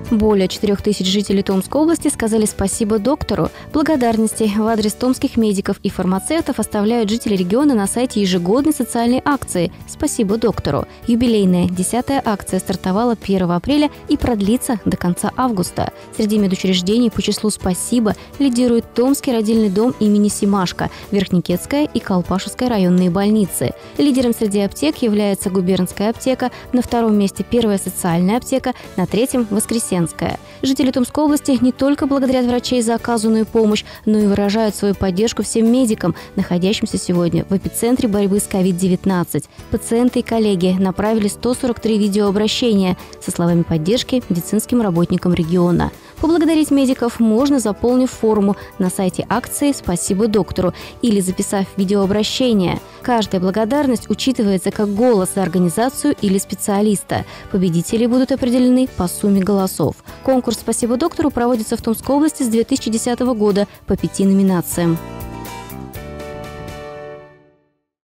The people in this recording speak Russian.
Более 4000 жителей Томской области сказали спасибо доктору. Благодарности в адрес томских медиков и фармацевтов оставляют жители региона на сайте ежегодной социальной акции «Спасибо доктору». Юбилейная 10-я акция стартовала 1 апреля и продлится до конца августа. Среди медучреждений по числу «Спасибо» лидирует Томский родильный дом имени Семашко, Верхнекетская и Колпашевская районные больницы. Лидером среди аптек является губернская аптека, на втором месте первая социальная аптека, на третьем – Воскресенская. Жители Томской области не только благодарят врачей за оказанную помощь, но и выражают свою поддержку всем медикам, находящимся сегодня в эпицентре борьбы с COVID-19. Пациенты и коллеги направили 143 видеообращения со словами поддержки медицинским работникам региона. Поблагодарить медиков можно, заполнив форму на сайте акции «Спасибо доктору» или записав видеообращение. Каждая благодарность учитывается как голос за организацию или специалиста. Победители будут определены по сумме голосов. Конкурс «Спасибо доктору» проводится в Томской области с 2010 года по 5 номинациям.